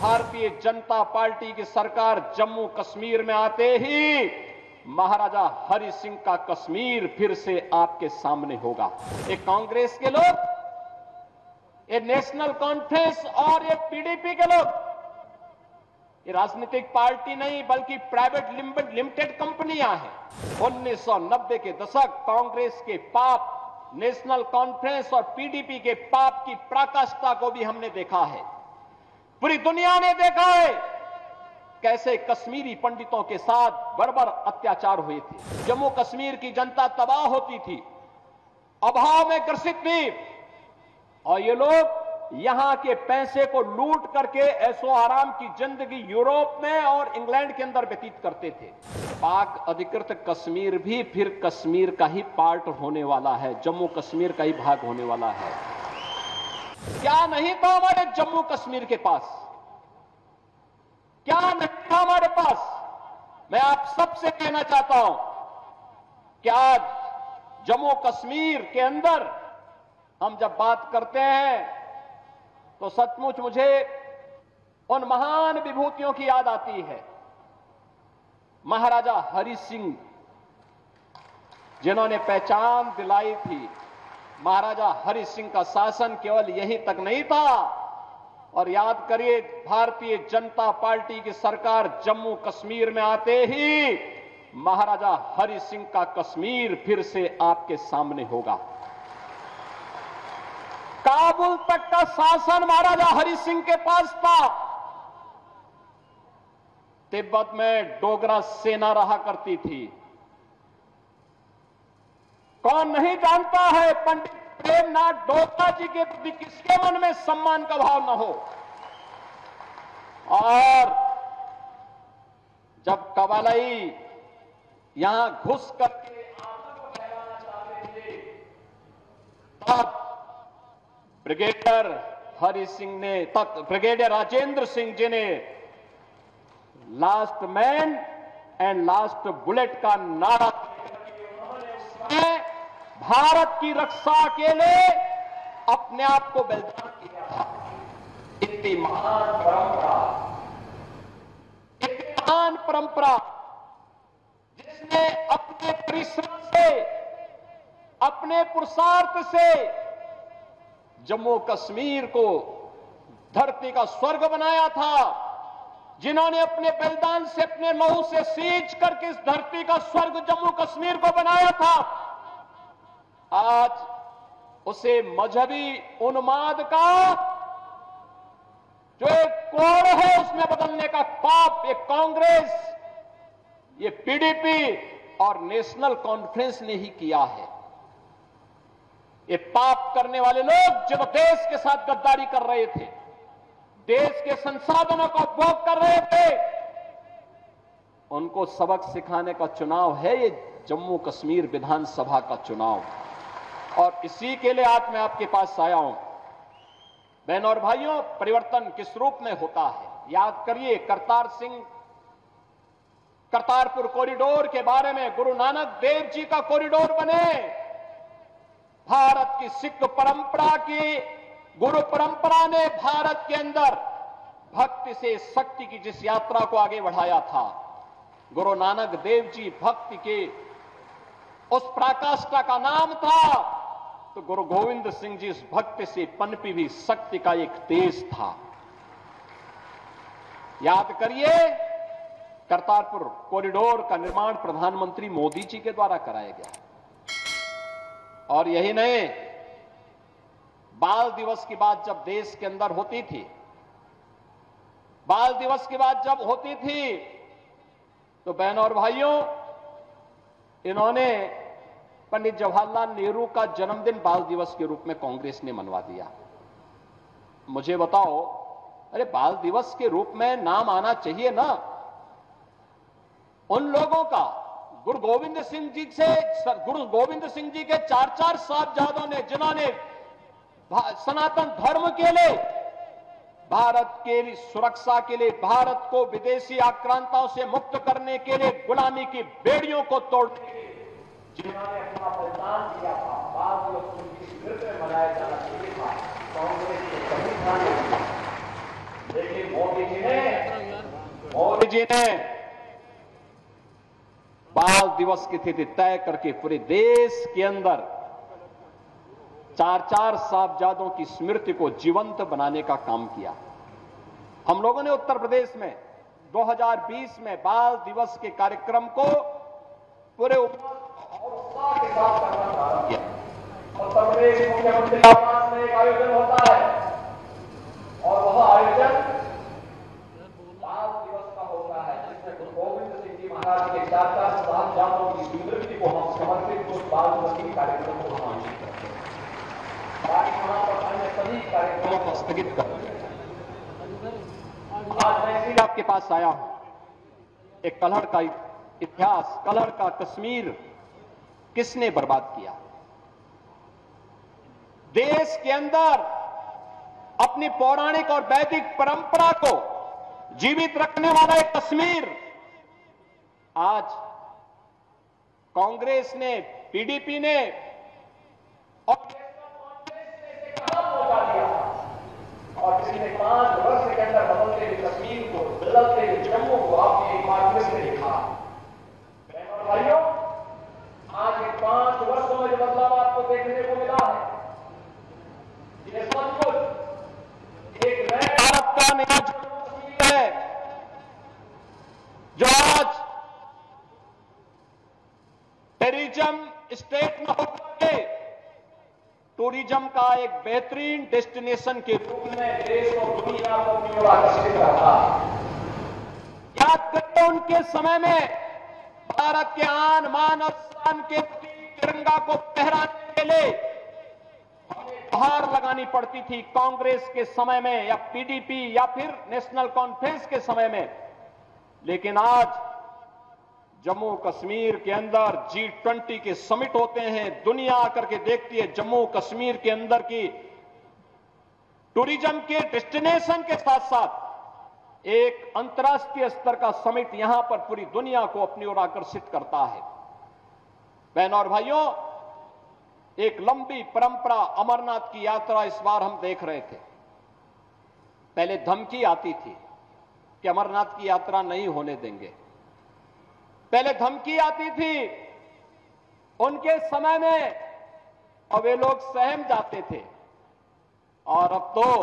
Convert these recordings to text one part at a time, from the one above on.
Bharatiya Janata party की सरकार जम्मू कश्मीर में आते ही महाराजा हरि सिंह का कश्मीर फिर से आपके सामने होगा। ये कांग्रेस के लोग, ये नेशनल कॉन्फ्रेंस और ये पीडीपी के लोग, ये राजनीतिक पार्टी नहीं बल्कि प्राइवेट लिमिटेड कंपनियां हैं। 1990 के दशक कांग्रेस के पाप, नेशनल कॉन्फ्रेंस और पीडीपी के पाप की पराकाष्ठा को भी हमने देखा है। पूरी दुनिया ने देखा है कैसे कश्मीरी पंडितों के साथ बर्बर अत्याचार हुए थे। जम्मू कश्मीर की जनता तबाह होती थी, अभाव में ग्रसित थी, और ये लोग यहां के पैसे को लूट करके ऐशो आराम की जिंदगी यूरोप में और इंग्लैंड के अंदर व्यतीत करते थे। पाक अधिकृत कश्मीर भी फिर कश्मीर का ही पार्ट होने वाला है, जम्मू कश्मीर का ही भाग होने वाला है। क्या नहीं था हमारे जम्मू कश्मीर के पास? क्या नहीं था हमारे पास? मैं आप सबसे कहना चाहता हूं कि आज जम्मू कश्मीर के अंदर हम जब बात करते हैं तो सचमुच मुझे उन महान विभूतियों की याद आती है। महाराजा हरि सिंह जिन्होंने पहचान दिलाई थी। महाराजा हरि सिंह का शासन केवल यहीं तक नहीं था, और याद करिए भारतीय जनता पार्टी की सरकार जम्मू कश्मीर में आते ही महाराजा हरि सिंह का कश्मीर फिर से आपके सामने होगा। काबुल तक का शासन महाराजा हरि सिंह के पास था। तिब्बत में डोगरा सेना रहा करती थी। कौन नहीं जानता है पंडित प्रेमनाथ डोगरा जी के प्रति किसके मन में सम्मान का भाव न हो। और जब कबालाई यहां घुस करके आंदोलन को फैलाना चाहते थे, तब ब्रिगेडियर हरि सिंह ने, तब ब्रिगेडियर राजेंद्र सिंह जी ने last man and last bullet का नारा भारत की रक्षा के लिए अपने आप को बलिदान किया था। इतनी महान परंपरा, इतनी महान परंपरा जिसने अपने परिश्रम से, अपने पुरुषार्थ से जम्मू कश्मीर को धरती का स्वर्ग बनाया था, जिन्होंने अपने बलिदान से, अपने लहू से सींच करके इस धरती का स्वर्ग जम्मू कश्मीर को बनाया था, आज उसे मजहबी उन्माद का जो एक कोड़ है उसमें बदलने का पाप ये कांग्रेस, ये पीडीपी और नेशनल कॉन्फ्रेंस ने ही किया है। ये पाप करने वाले लोग जो देश के साथ गद्दारी कर रहे थे, देश के संसाधनों का उपभोग कर रहे थे, उनको सबक सिखाने का चुनाव है ये जम्मू कश्मीर विधानसभा का चुनाव। और इसी के लिए आज मैं आपके पास आया हूं। बहनों और भाइयों, परिवर्तन किस रूप में होता है? याद करिए करतारपुर कॉरिडोर के बारे में, गुरु नानक देव जी का कॉरिडोर बने, भारत की सिख परंपरा की गुरु परंपरा ने भारत के अंदर भक्ति से शक्ति की जिस यात्रा को आगे बढ़ाया था, गुरु नानक देव जी भक्ति के उस पराकाष्ठा का नाम था, तो गुरु गोविंद सिंह जी इस भक्ति से पनपी हुई शक्ति का एक तेज था। याद करिए, करतारपुर कॉरिडोर का निर्माण प्रधानमंत्री मोदी जी के द्वारा कराया गया। और यही नहीं, बाल दिवस की बात जब देश के अंदर होती थी, बाल दिवस की बात जब होती थी, तो बहनों और भाइयों, इन्होंने पंडित जवाहरलाल नेहरू का जन्मदिन बाल दिवस के रूप में कांग्रेस ने मनवा दिया। मुझे बताओ, अरे बाल दिवस के रूप में नाम आना चाहिए ना उन लोगों का। गुरु गोविंद सिंह जी के 4 साहबजादों ने, जिन्होंने सनातन धर्म के लिए, भारत के सुरक्षा के लिए, भारत को विदेशी आक्रांताओं से मुक्त करने के लिए, गुलामी की बेड़ियों को तोड़ने के लिए जिन्होंने अपना बलिदान दिया था, बाल दिवस उनकी स्मृति में मनाया जाना चाहिए था। कांग्रेस ने कभी ध्यान नहीं दिया। लेकिन मोदी जी ने बाल दिवस की तिथि तय करके पूरे देश के अंदर 4 साहबजादों की स्मृति को जीवंत बनाने का काम किया। हम लोगों ने उत्तर प्रदेश में 2020 में बाल दिवस के कार्यक्रम को पूरे उत्साह के साथ करना प्रारंभ किया। उत्तर प्रदेश मुख्यमंत्री आवास में एक आयोजन होता है और वह आयोजन बाल दिवस का होता है, जिसमें गुरु गोविंद सिंह जी महाराज के 4 साहबजादों की स्मृति को हम समर्पित उस बाल दिवस के कार्यक्रम को हम आयोजित करते हैं। बाकी वहां पर अन्य सभी कार्यक्रमों को स्थगित कर दिया। आज मैं इसी आपके पास आया हूं। एक कलहड़ का इतिहास, कलहड़ का कश्मीर किसने बर्बाद किया? देश के अंदर अपनी पौराणिक और वैदिक परंपरा को जीवित रखने वाला एक कश्मीर आज कांग्रेस ने, पीडीपी ने और और पिछले 5 वर्ष के अंदर बदलते हुए कश्मीर को, बदलते हुए जम्मू को आपने एक बार फिर से देखा। बहनों और भाइयों, आज इन 5 वर्षों में जो बदलाव आपको देखने को मिला है, ये सचमुच एक नए भारत का नया जम्मू कश्मीर है, जो आज टूरिज्म स्टेट में होकर टूरिज्म का एक बेहतरीन डेस्टिनेशन के रूप में देश और दुनिया को अपनी ओर आकर्षित करता है। याद करें, उनके समय में भारत के आन बान और शान के तिरंगा को फहराने के लिए हार लगानी पड़ती थी कांग्रेस के समय में या पीडीपी या फिर नेशनल कॉन्फ्रेंस के समय में। लेकिन आज जम्मू कश्मीर के अंदर G20 के समिट होते हैं, दुनिया आकर के देखती है जम्मू कश्मीर के अंदर की टूरिज्म के डेस्टिनेशन के साथ साथ एक अंतर्राष्ट्रीय स्तर का समिट यहां पर पूरी दुनिया को अपनी ओर आकर्षित करता है। बहनों और भाइयों, एक लंबी परंपरा अमरनाथ की यात्रा इस बार हम देख रहे थे। पहले धमकी आती थी कि अमरनाथ की यात्रा नहीं होने देंगे, पहले धमकी आती थी उनके समय में और वे लोग सहम जाते थे, और अब तो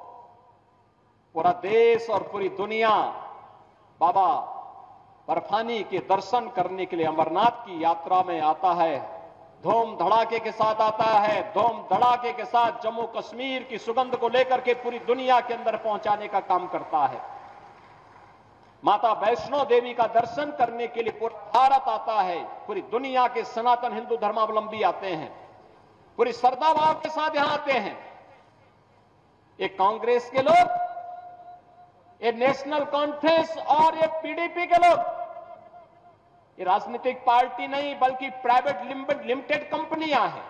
पूरा देश और पूरी दुनिया बाबा बर्फानी के दर्शन करने के लिए अमरनाथ की यात्रा में आता है। धूम धड़ाके के साथ आता है, धूम धड़ाके के साथ जम्मू कश्मीर की सुगंध को लेकर के पूरी दुनिया के अंदर पहुंचाने का काम करता है। माता वैष्णो देवी का दर्शन करने के लिए पूरा भारत आता है, पूरी दुनिया के सनातन हिंदू धर्मावलंबी आते हैं, पूरी श्रद्धा भाव के साथ यहां आते हैं। ये कांग्रेस के लोग, ये नेशनल कॉन्फ्रेंस और ये पीडीपी के लोग, ये राजनीतिक पार्टी नहीं बल्कि प्राइवेट लिमिटेड कंपनियां हैं।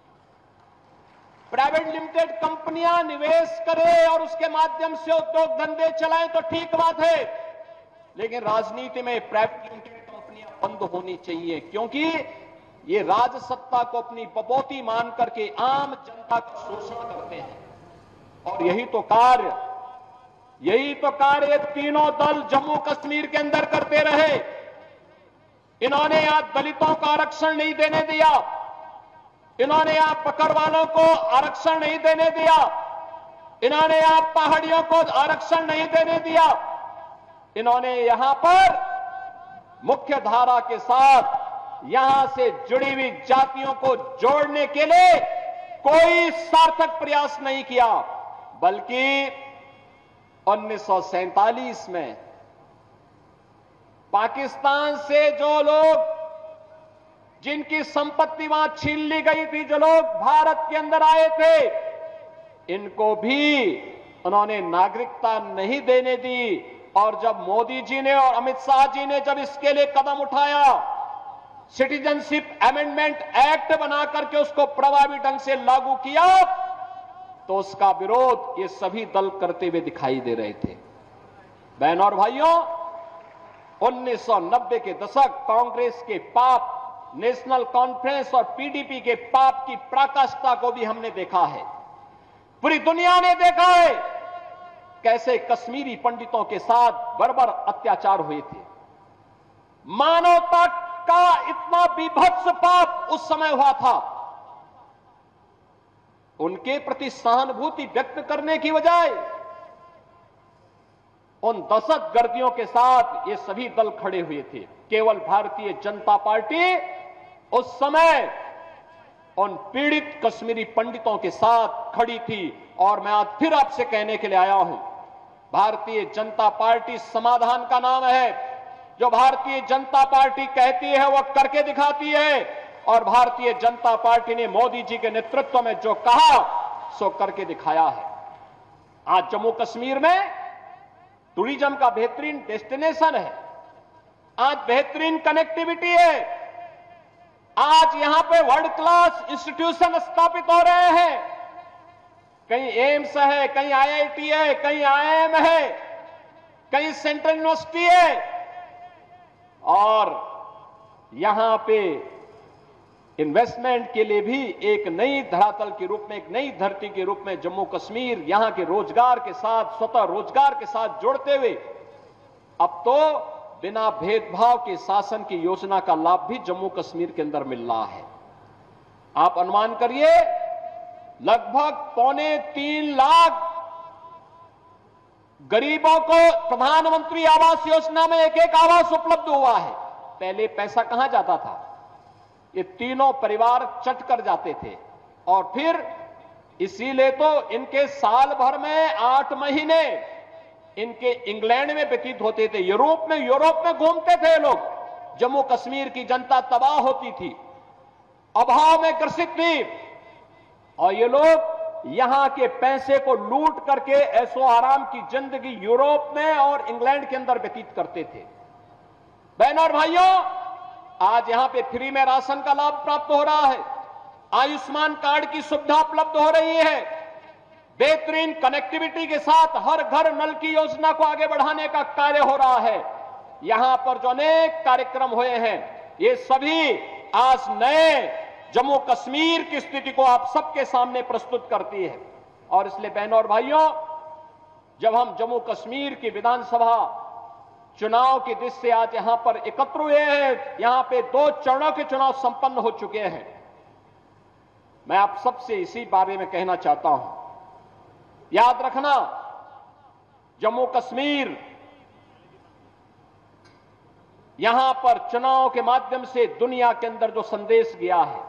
प्राइवेट लिमिटेड कंपनियां निवेश करें और उसके माध्यम से उद्योग धंधे चलाएं तो ठीक बात है, लेकिन राजनीति में प्राइवेट लिमिटेड कंपनियां बंद होनी चाहिए, क्योंकि ये राजसत्ता को अपनी बपौती मान करके आम जनता का शोषण करते हैं। और यही तो कार्य ये तीनों दल जम्मू कश्मीर के अंदर करते रहे। इन्होंने यहां दलितों को आरक्षण नहीं देने दिया, इन्होंने यहां पकड़वालों को आरक्षण नहीं देने दिया, इन्होंने यहां पहाड़ियों को आरक्षण नहीं देने दिया, इन्होंने यहां पर मुख्य धारा के साथ यहां से जुड़ी हुई जातियों को जोड़ने के लिए कोई सार्थक प्रयास नहीं किया, बल्कि 1947 में पाकिस्तान से जो लोग, जिनकी संपत्ति वहां छीन ली गई थी, जो लोग भारत के अंदर आए थे, इनको भी उन्होंने नागरिकता नहीं देने दी। और जब मोदी जी ने और अमित शाह जी ने जब इसके लिए कदम उठाया, सिटीजनशिप अमेंडमेंट एक्ट बना करके उसको प्रभावी ढंग से लागू किया, तो उसका विरोध ये सभी दल करते हुए दिखाई दे रहे थे। बहनों और भाइयों, 1990 के दशक कांग्रेस के पाप, नेशनल कॉन्फ्रेंस और पीडीपी के पाप की पराकाष्ठा को भी हमने देखा है। पूरी दुनिया ने देखा है कैसे कश्मीरी पंडितों के साथ बर्बर अत्याचार हुए थे। मानवता का इतना बीभत्स पाप उस समय हुआ था। उनके प्रति सहानुभूति व्यक्त करने की बजाय उन दहशतगर्दियों के साथ ये सभी दल खड़े हुए थे। केवल भारतीय जनता पार्टी उस समय उन पीड़ित कश्मीरी पंडितों के साथ खड़ी थी। और मैं आज फिर आपसे कहने के लिए आया हूं, भारतीय जनता पार्टी समाधान का नाम है। जो भारतीय जनता पार्टी कहती है वह करके दिखाती है, और भारतीय जनता पार्टी ने मोदी जी के नेतृत्व में जो कहा सो करके दिखाया है। आज जम्मू कश्मीर में टूरिज्म का बेहतरीन डेस्टिनेशन है, आज बेहतरीन कनेक्टिविटी है, आज यहां पे वर्ल्ड क्लास इंस्टीट्यूशन स्थापित हो रहे हैं। कहीं एम्स है, कहीं आईआईटी है, कहीं आईआईएम है, कहीं सेंट्रल यूनिवर्सिटी है, और यहां पे इन्वेस्टमेंट के लिए भी एक नई धरातल के रूप में, एक नई धरती के रूप में जम्मू कश्मीर यहां के रोजगार के साथ, स्वतः रोजगार के साथ जोड़ते हुए अब तो बिना भेदभाव के शासन की योजना का लाभ भी जम्मू कश्मीर के अंदर मिल रहा है। आप अनुमान करिए, लगभग 2.25 लाख गरीबों को प्रधानमंत्री आवास योजना में एक आवास उपलब्ध हुआ है। पहले पैसा कहां जाता था? ये तीनों परिवार चट कर जाते थे, और फिर इसीलिए तो इनके साल भर में 8 महीने इनके इंग्लैंड में व्यतीत होते थे, यूरोप में घूमते थे लोग। जम्मू कश्मीर की जनता तबाह होती थी, अभाव में ग्रसित थी, और ये लोग यहां के पैसे को लूट करके ऐशो आराम की जिंदगी यूरोप में और इंग्लैंड के अंदर व्यतीत करते थे। बहनों और भाइयों, आज यहां पे फ्री में राशन का लाभ प्राप्त हो रहा है, आयुष्मान कार्ड की सुविधा उपलब्ध हो रही है, बेहतरीन कनेक्टिविटी के साथ हर घर नल की योजना को आगे बढ़ाने का कार्य हो रहा है। यहां पर जो अनेक कार्यक्रम हुए हैं, ये सभी आज नए जम्मू कश्मीर की स्थिति को आप सबके सामने प्रस्तुत करती है। और इसलिए बहनों और भाइयों, जब हम जम्मू कश्मीर की विधानसभा चुनाव की दृष्टि से आज यहां पर एकत्र हुए हैं, यहां पे 2 चरणों के चुनाव संपन्न हो चुके हैं, मैं आप सबसे इसी बारे में कहना चाहता हूं। याद रखना, जम्मू कश्मीर यहां पर चुनाव के माध्यम से दुनिया के अंदर जो संदेश गया है,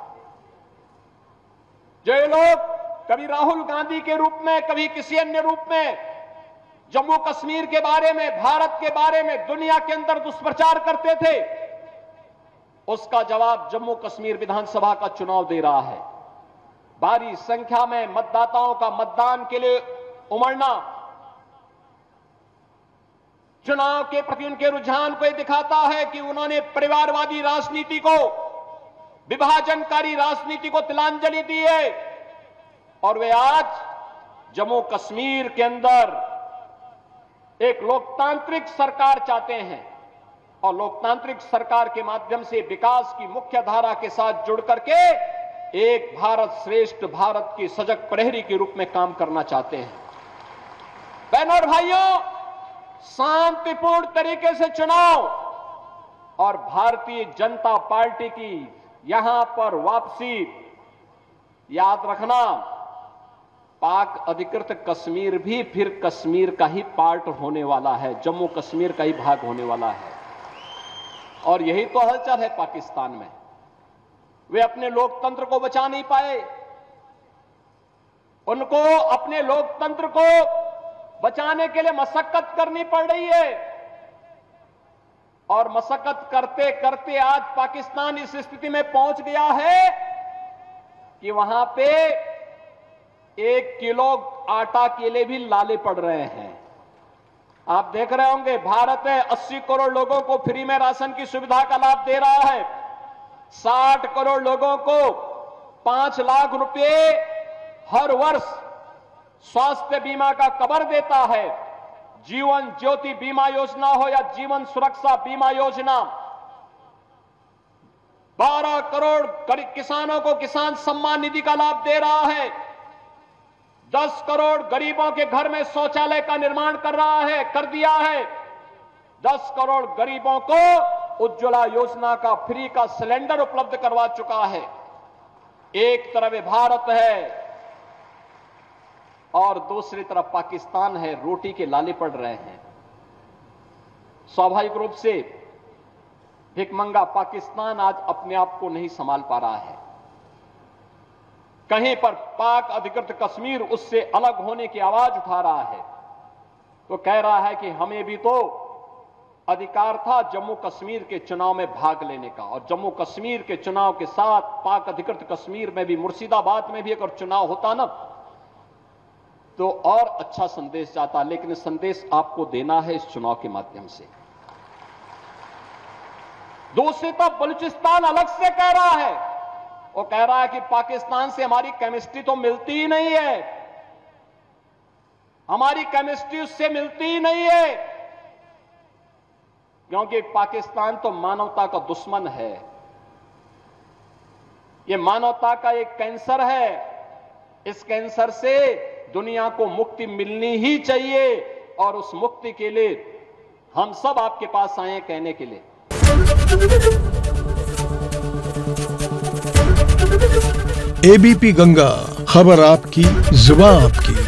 जो ये लोग कभी राहुल गांधी के रूप में, कभी किसी अन्य रूप में जम्मू कश्मीर के बारे में, भारत के बारे में दुनिया के अंदर दुष्प्रचार करते थे, उसका जवाब जम्मू कश्मीर विधानसभा का चुनाव दे रहा है। भारी संख्या में मतदाताओं का मतदान के लिए उमड़ना चुनाव के प्रति उनके रुझान को दिखाता है कि उन्होंने परिवारवादी राजनीति को, विभाजनकारी राजनीति को तिलांजलि दी है, और वे आज जम्मू कश्मीर के अंदर एक लोकतांत्रिक सरकार चाहते हैं, और लोकतांत्रिक सरकार के माध्यम से विकास की मुख्य धारा के साथ जुड़ करके एक भारत श्रेष्ठ भारत की सजग प्रहरी के रूप में काम करना चाहते हैं। बहनों और भाइयों, शांतिपूर्ण तरीके से चुनाव और भारतीय जनता पार्टी की यहां पर वापसी, याद रखना, पाक अधिकृत कश्मीर भी फिर कश्मीर का ही पार्ट होने वाला है, जम्मू कश्मीर का ही भाग होने वाला है। और यही तो हलचल है पाकिस्तान में। वे अपने लोकतंत्र को बचा नहीं पाए, उनको अपने लोकतंत्र को बचाने के लिए मशक्कत करनी पड़ रही है, और मशक्कत करते करते आज पाकिस्तान इस स्थिति में पहुंच गया है कि वहां पे 1 किलो आटा के लिए भी लाले पड़ रहे हैं। आप देख रहे होंगे, भारत है 80 करोड़ लोगों को फ्री में राशन की सुविधा का लाभ दे रहा है, 60 करोड़ लोगों को 5 लाख रुपए हर वर्ष स्वास्थ्य बीमा का कवर देता है। जीवन ज्योति बीमा योजना हो या जीवन सुरक्षा बीमा योजना, 12 करोड़ किसानों को किसान सम्मान निधि का लाभ दे रहा है। 10 करोड़ गरीबों के घर में शौचालय का निर्माण कर दिया है। 10 करोड़ गरीबों को उज्ज्वला योजना का फ्री का सिलेंडर उपलब्ध करवा चुका है। एक तरफ ये भारत है और दूसरी तरफ पाकिस्तान है, रोटी के लाले पड़ रहे हैं। स्वाभाविक रूप से भिखमंगा पाकिस्तान आज अपने आप को नहीं संभाल पा रहा है। कहीं पर पाक अधिकृत कश्मीर उससे अलग होने की आवाज उठा रहा है, तो कह रहा है कि हमें भी तो अधिकार था जम्मू कश्मीर के चुनाव में भाग लेने का, और जम्मू कश्मीर के चुनाव के साथ पाक अधिकृत कश्मीर में भी, मुर्शिदाबाद में भी अगर चुनाव होता ना तो और अच्छा संदेश जाता। लेकिन संदेश आपको देना है इस चुनाव के माध्यम से। दूसरी तरफ बलूचिस्तान अलग से कह रहा है, वो कह रहा है कि पाकिस्तान से हमारी केमिस्ट्री तो मिलती ही नहीं है, हमारी केमिस्ट्री उससे मिलती ही नहीं है, क्योंकि पाकिस्तान तो मानवता का दुश्मन है, ये मानवता का एक कैंसर है। इस कैंसर से दुनिया को मुक्ति मिलनी ही चाहिए, और उस मुक्ति के लिए हम सब आपके पास आए हैं कहने के लिए। एबीपी गंगा, खबर आपकी, जुबान आपकी।